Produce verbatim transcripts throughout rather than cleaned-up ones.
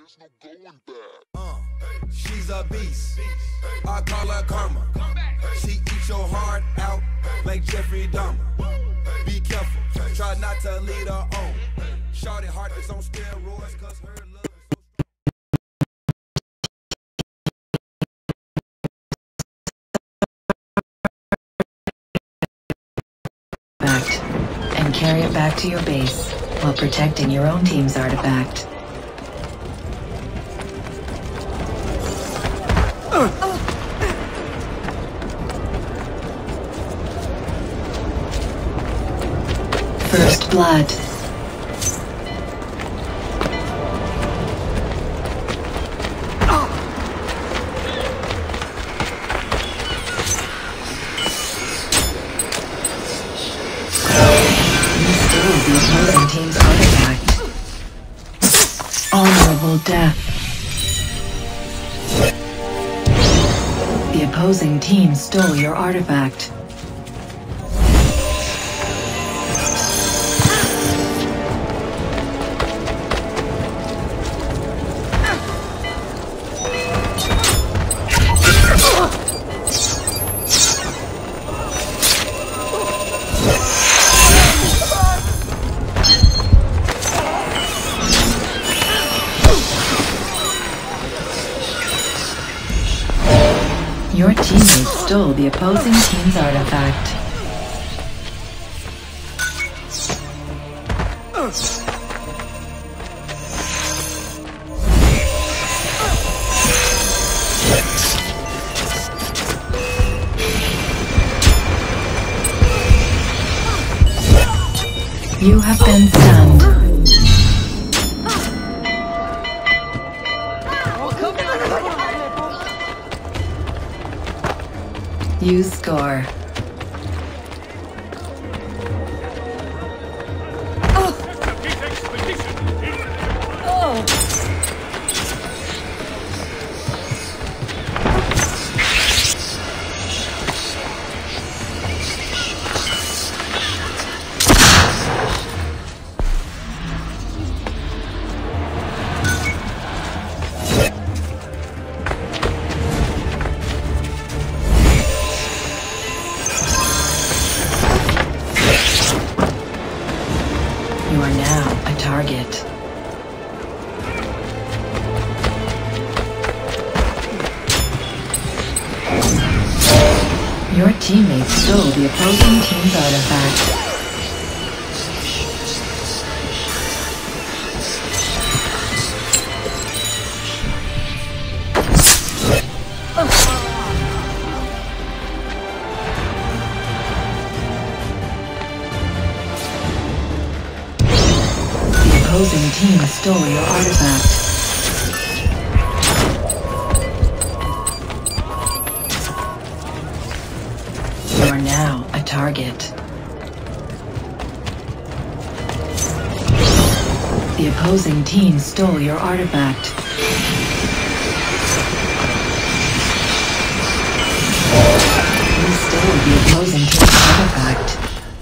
Uh, she's a beast. I call her karma. She eats your heart out like Jeffrey Dahmer. Be careful, try not to lead her on. Shorty heart is on steroids, cause her love is so strong. And carry it back to your base while protecting your own team's artifact. First blood. You stole the opposing team's artifact. Honorable death. The opposing team stole your artifact. Your teammates stole the opposing team's artifact. You have been stunned. You score. You are now a target. Your teammates stole the opposing team's artifact. The opposing team stole your artifact. You are now a target. The opposing team stole your artifact. You stole the opposing team's artifact.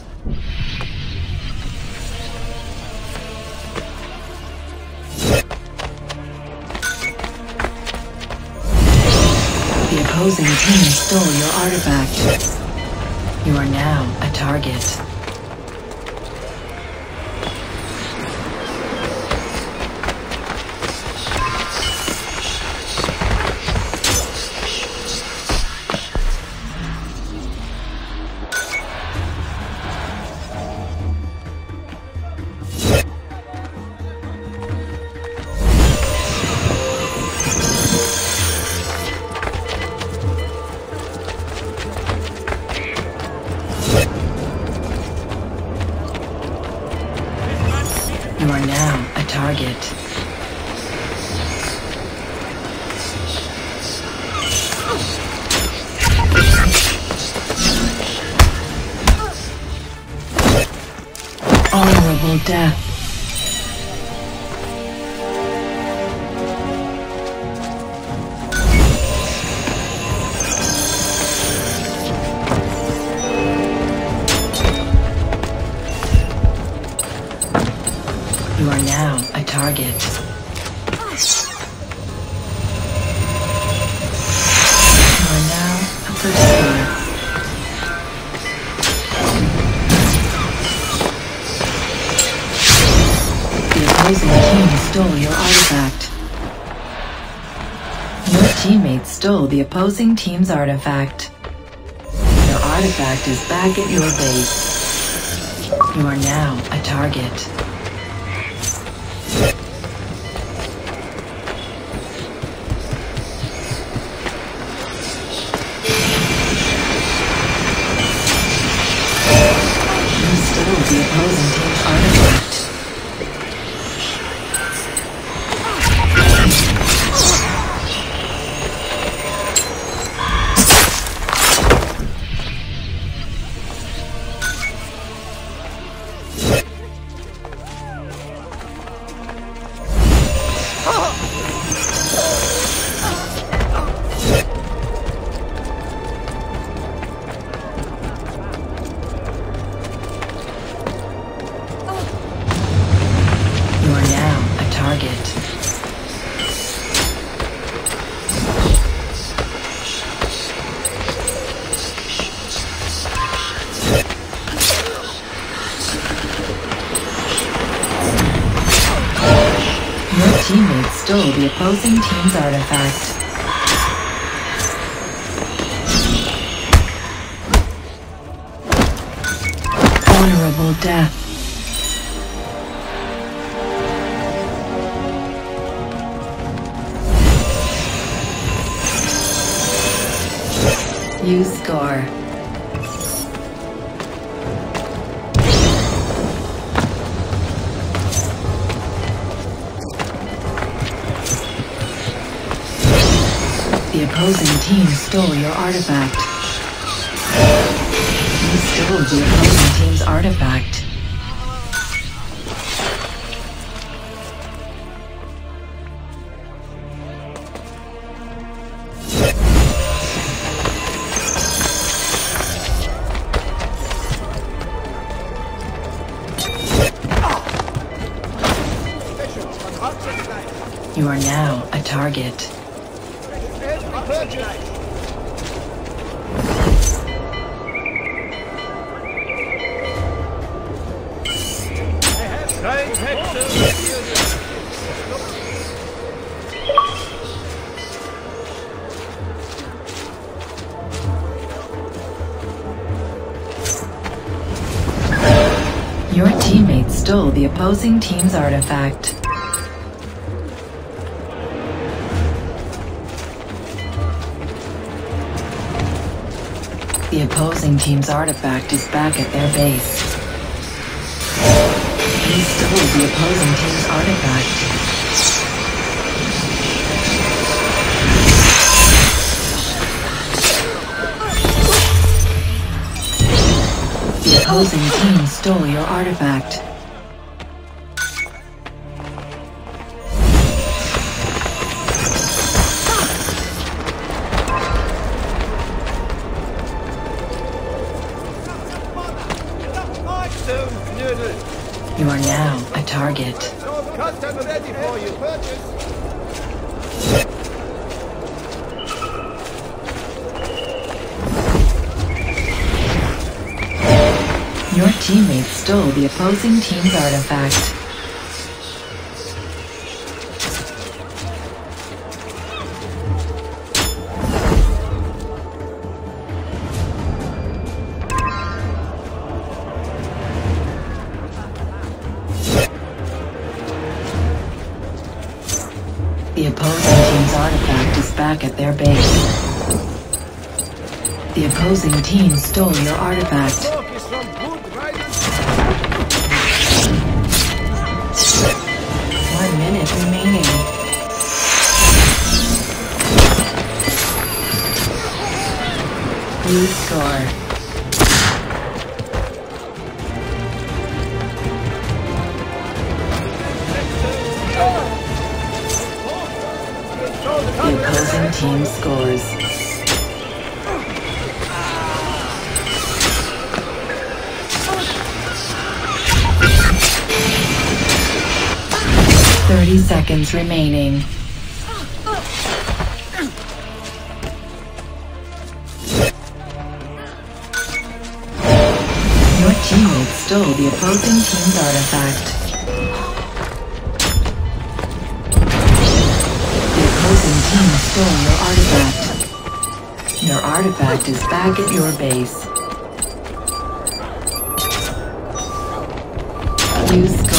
The opposing team stole your artifact. You are now a target. You are now a target. Honorable death. You are now a target. team stole your artifact. Your teammates stole the opposing team's artifact. Your artifact is back at your base. You are now a target. The opposing team's artifact. Teammates stole the opposing team's artifact. Honorable death. You score. The opposing team stole your artifact. You stole the opposing team's artifact. You are now a target. Your teammates stole the opposing team's artifact. The opposing team's artifact is back at their base. You stole the opposing team's artifact. The opposing team stole your artifact. You are now a target. Custom ready for you. Purchase. Your teammates stole the opposing team's artifact. The opposing team's artifact is back at their base. The opposing team stole your artifact. One minute remaining. You score. The opposing team scores. Thirty seconds remaining. Your teammates stole the opposing team's artifact. artifact is back at your base. You